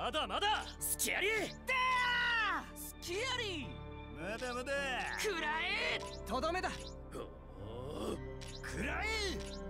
まだまだスキアリーだースキアリーまだまだ食らえとどめだ食らえ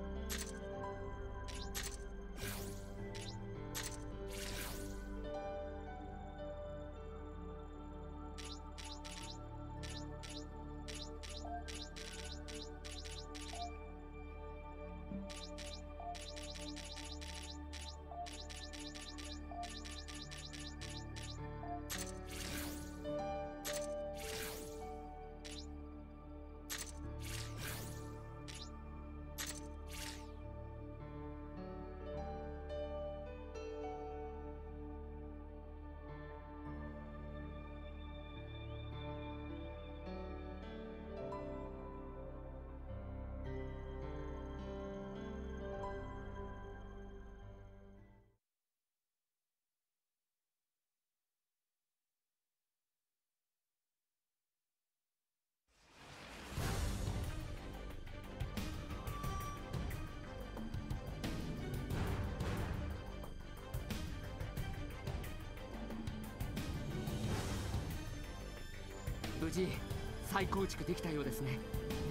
無事再構築できたようですね。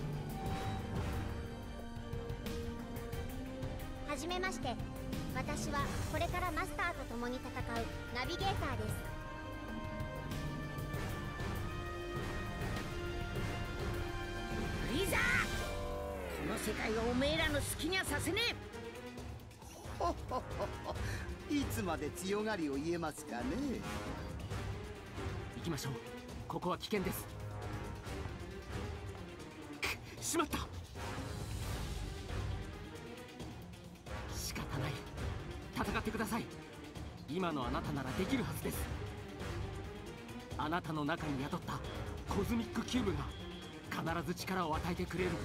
はじめまして、私はこれからマスターと共に戦うナビゲーターです。 いざこの世界をおめえらの好きにはさせねえ。 ほほほほ、いつまで強がりを言えますかね。 行きましょう。ここは危険です。しまった。仕方ない。戦ってください。今のあなたならできるはずです。あなたの中に宿ったコズミックキューブが必ず力を与えてくれる。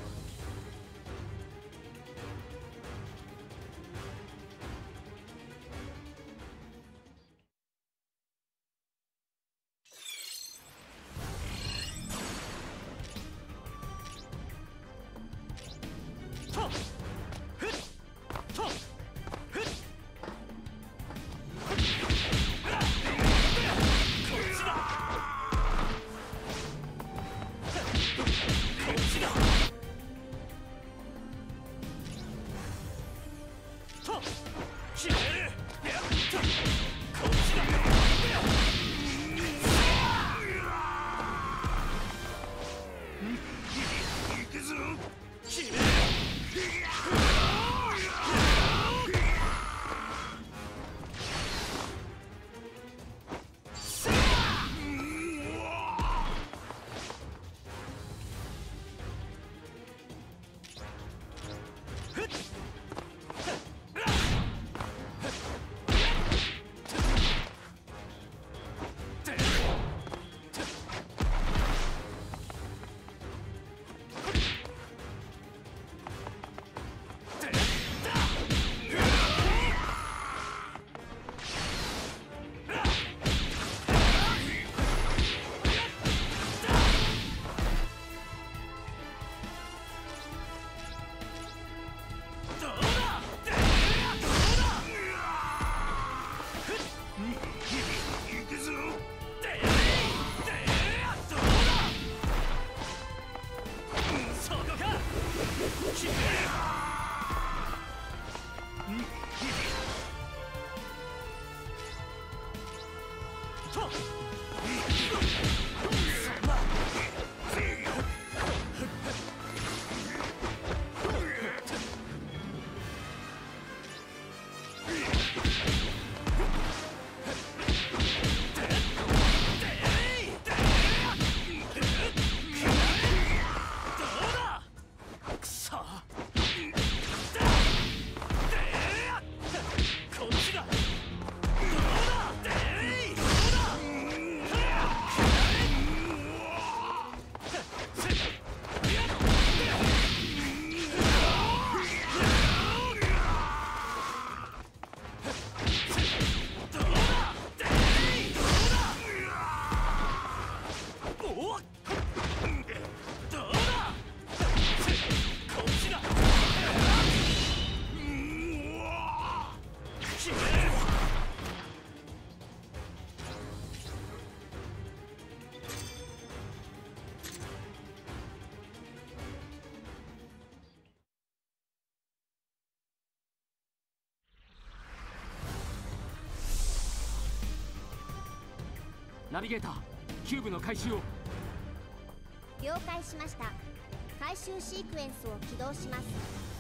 ナビゲーター、キューブの回収を。 了解しました。回収シークエンスを起動します。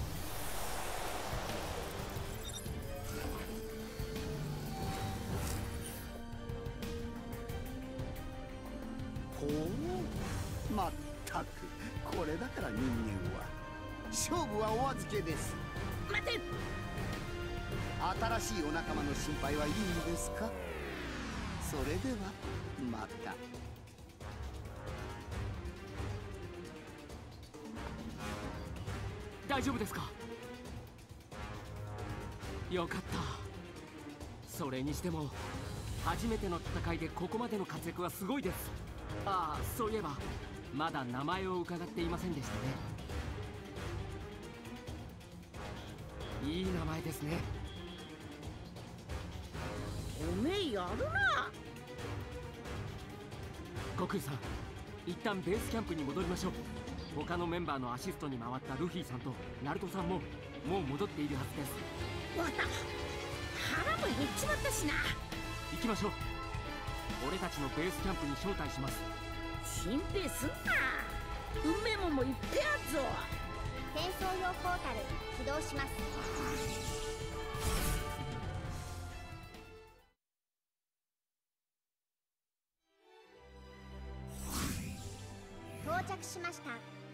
ほう、まったくこれだから人間は勝負はお預けです。 待て。 新しいお仲間の心配はいいのですか。それではまた。 大丈夫ですか。よかった。それにしても初めての戦いでここまでの活躍はすごいです。ああ、そういえばまだ名前を伺っていませんでしたね。いい名前ですね。 おめえやるな。 悟空さん、一旦ベースキャンプに戻りましょう。他のメンバーのアシストに回ったルフィさんとナルトさんももう戻っているはずです。 わかった。腹も減っちまったしな。 行きましょう。俺たちのベースキャンプに招待します。 心配すんな。うめえもんもいっぺえあっぞ。 転送用ポータル起動します。到着しました。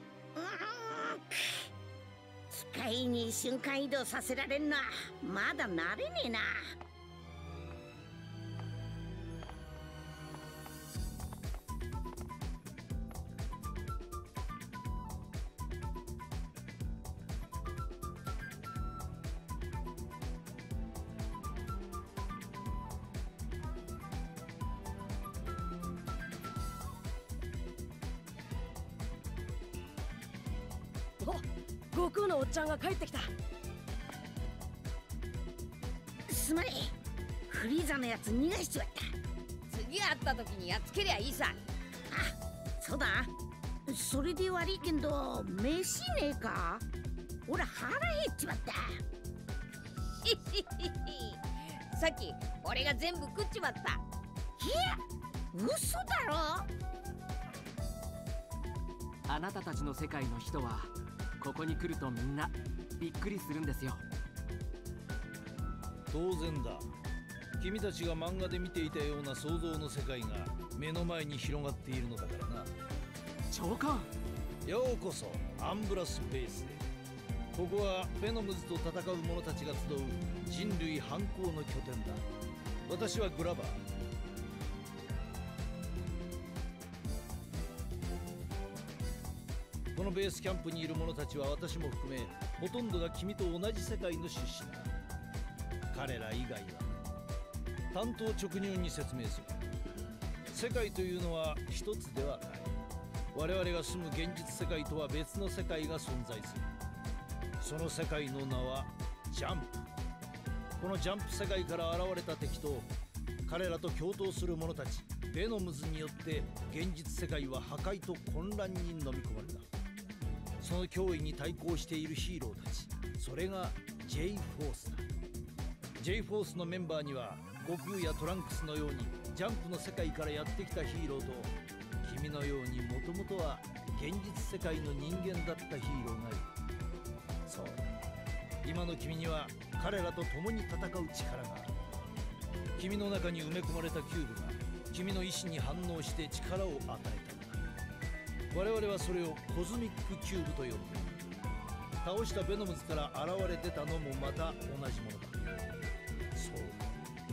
機械に瞬間移動させられんな。まだ慣れねえな。 悟空のおっちゃんが帰ってきた。 すまねえ。フリーザのやつ逃がしちまった。 次会った時にやっつけりゃいいさ。 あ、そうだ。それで悪いけど飯ねえか。俺腹減っちまった。 さっき俺が全部食っちまった。 いや、嘘だろ。 あなたたちの世界の人はここに来るとみんなびっくりするんですよ。 当然だ。君たちが漫画で見ていたような想像の世界が目の前に広がっているのだからな。 長官、 ようこそアンブラスベースへ。ここはベノムズと戦う者たちが集う人類反抗の拠点だ。私はグラバー。このベースキャンプにいる者たちは私も含めほとんどが君と同じ世界の出身だ。彼ら以外は単刀直入に説明する。世界というのは一つではない。我々が住む現実世界とは別の世界が存在する。その世界の名はジャンプ。このジャンプ世界から現れた敵と彼らと共闘する者たちベノムズによって現実世界は破壊と混乱に飲み込まれた。その脅威に対抗しているヒーローたち、それが J フォースだ。 J フォースのメンバーには悟空やトランクスのようにジャンプの世界からやってきたヒーローと君のようにもともとは現実世界の人間だったヒーローがいる。そうだ、今の君には彼らと共に戦う力がある。君の中に埋め込まれたキューブが君の意志に反応して力を与えたのだ。我々はそれをコズミックキューブと呼んでいる。倒したベノムズから現れ出たのもまた同じものだ。そう、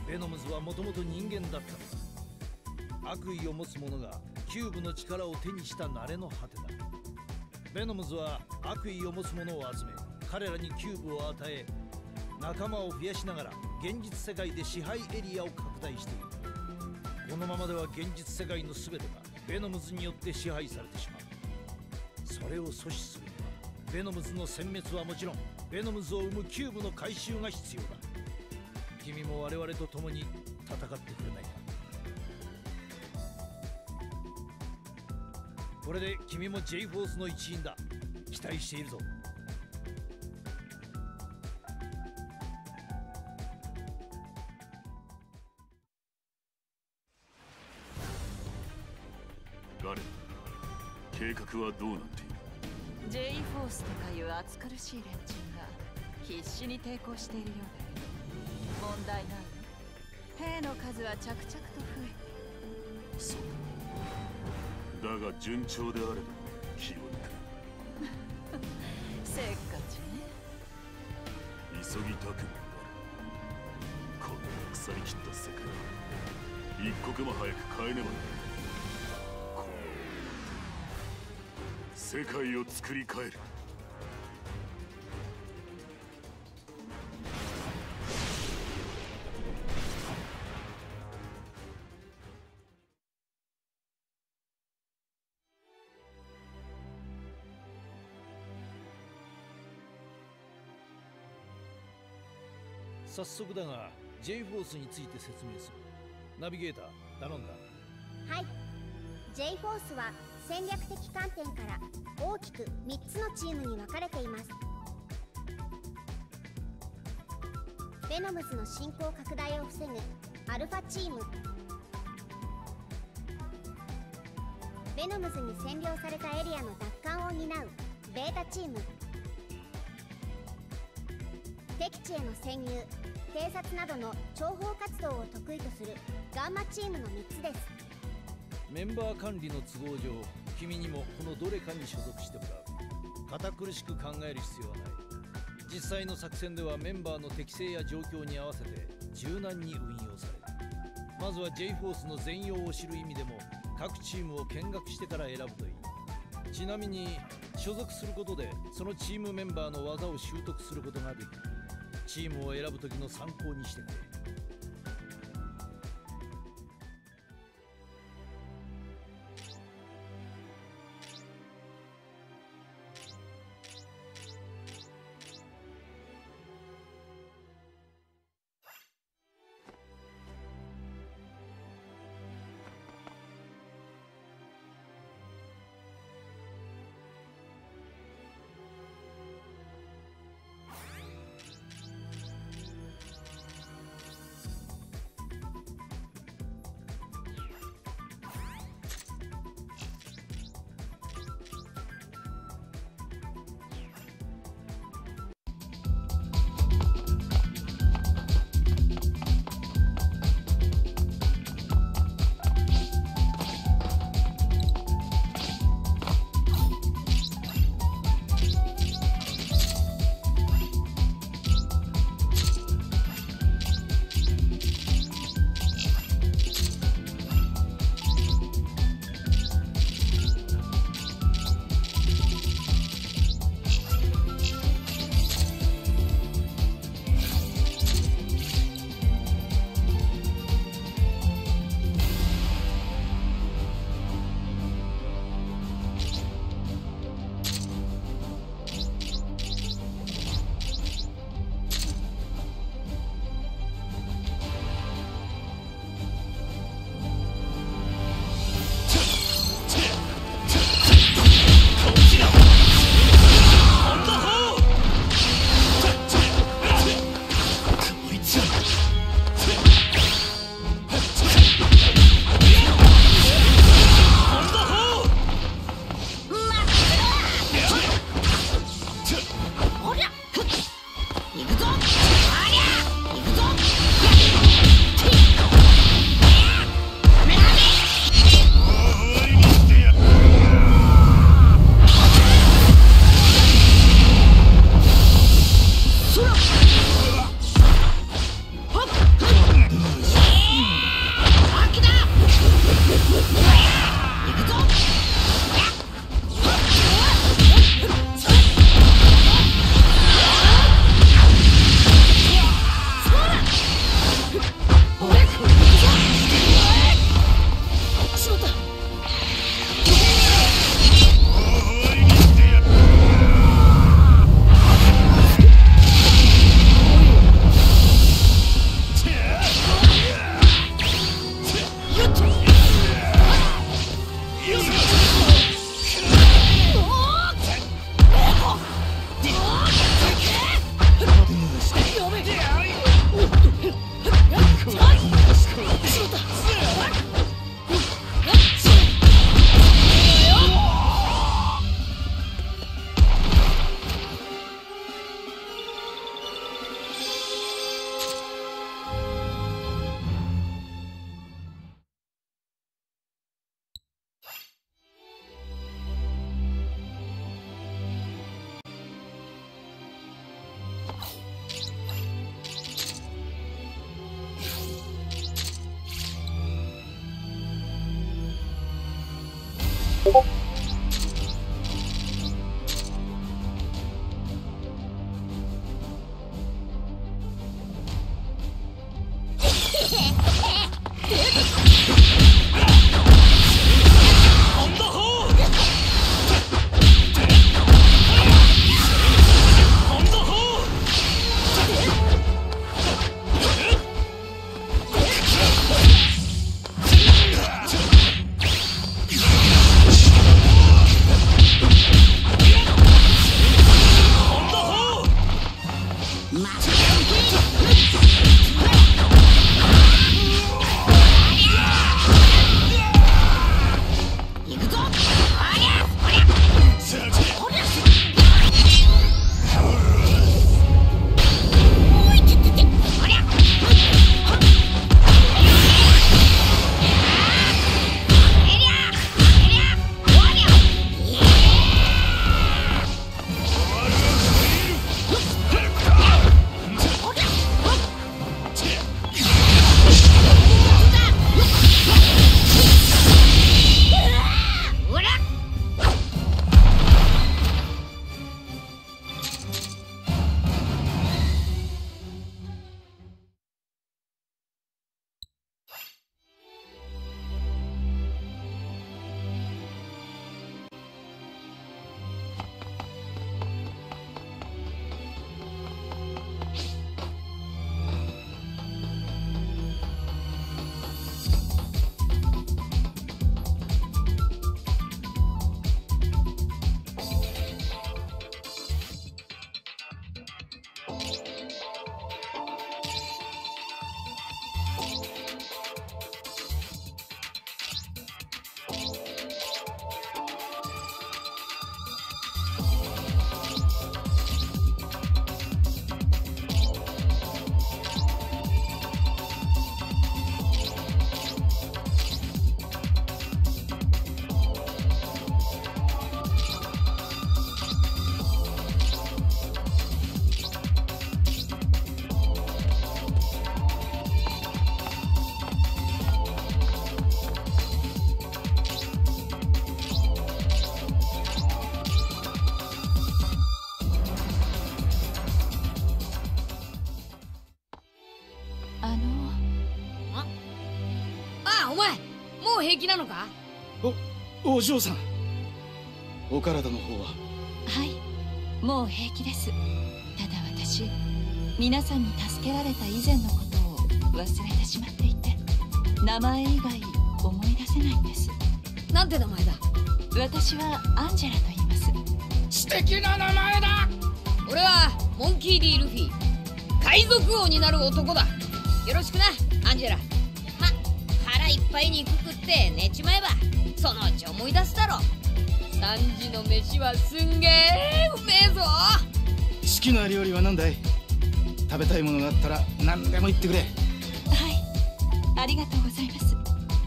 ベノムズはもともと人間だったのだ。悪意を持つ者がキューブの力を手にした慣れの果てだ。ベノムズは悪意を持つ者を集め彼らにキューブを与え仲間を増やしながら現実世界で支配エリアを拡大している。このままでは現実世界の全てがベノムズによって支配されてしまう。それを阻止するにはベノムズの殲滅はもちろんベノムズを生むキューブの回収が必要だ。君も我々と共に戦ってくれないか。これで君も J フォースの一員だ。期待しているぞ。 計画はどうなっている？ J フォースとかいう暑苦しい連中が必死に抵抗しているようで、問題ないの。兵の数は着々と増えて。 そうだが順調であれば気を抜く。 せっかちね。 急ぎたくもなる。こんな腐りきった世界一刻も早く変えねばならない。この世界を作り変える。 早速だが J フォースについて説明する。ナビゲーター頼んだ。 はい。 J フォースは戦略的観点から大きく3つのチームに分かれています。ベノムズの進行拡大を防ぐアルファチーム、ベノムズに占領されたエリアの奪還を担うベータチーム、敵地への潜入、偵察などの諜報活動を得意とするガンマチームの3つです。 メンバー管理の都合上、君にもこのどれかに所属してもらう。堅苦しく考える必要はない。実際の作戦ではメンバーの適性や状況に合わせて柔軟に運用される。まずは J フォースの全容を知る意味でも各チームを見学してから選ぶといい。ちなみに所属することでそのチームメンバーの技を習得することができる。チームを選ぶ時の参考にしてくれ。 あ、お前もう平気なのか？ お嬢さん、お体の方は？ はい、もう平気です。ただ私、皆さんに助けられた以前のことを忘れてしまっていて、名前以外思い出せないんです。 なんて名前だ？ 私はアンジェラと言います。 素敵な名前だ。俺はモンキー D ルフィ、海賊王になる男だ。よろしくな、アンジェラ。ま、腹いっぱいにくくって寝ちまえばそのうち思い出すだろ。3時の飯はすんげえうめえぞ。 好きな料理は何だい？食べたいものがあったら何でも言ってくれ。 はい、ありがとうございます。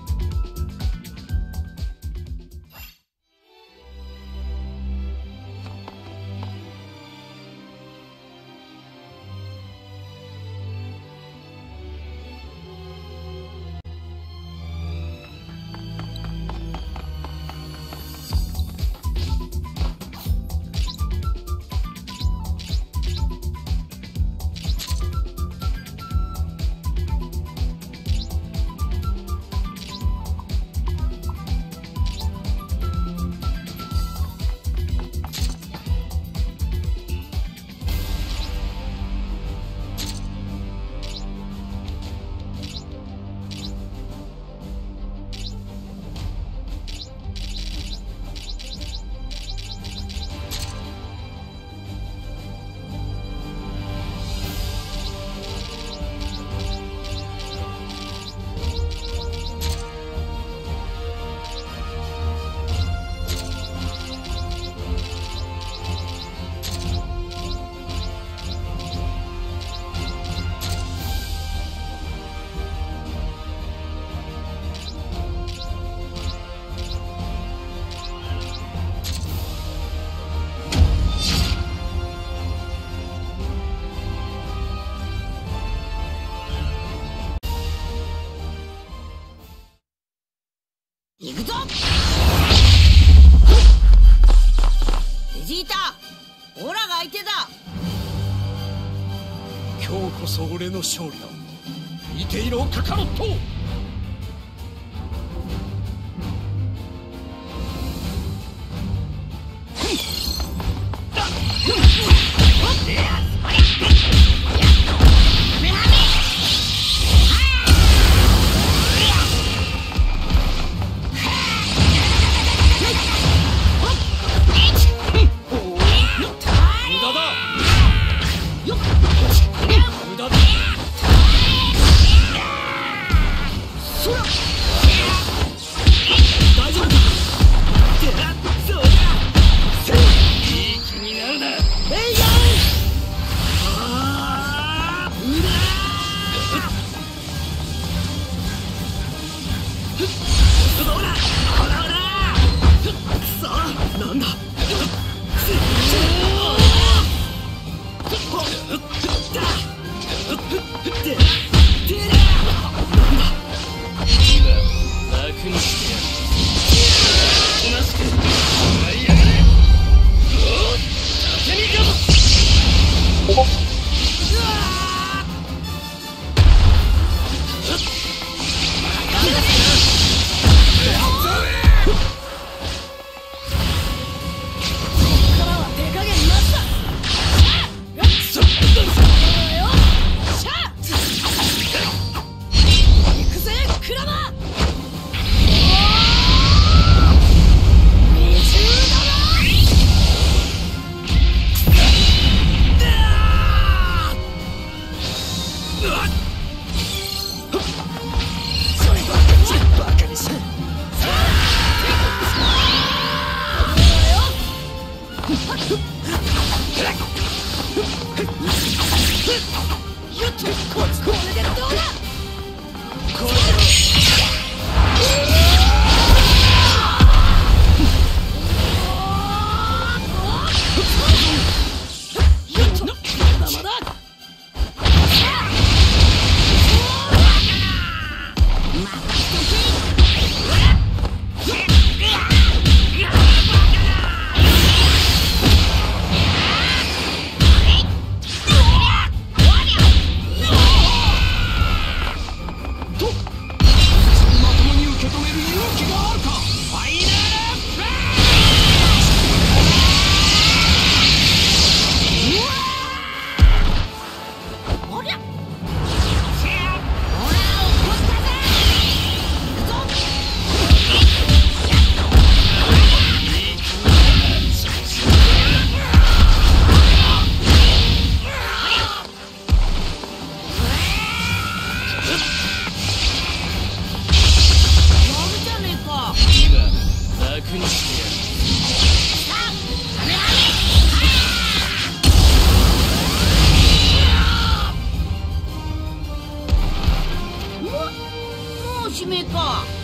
行くぞ。ベジータ、オラが相手だ。 今日こそ俺の勝利だ。見ていろカカロット。 あ指名か。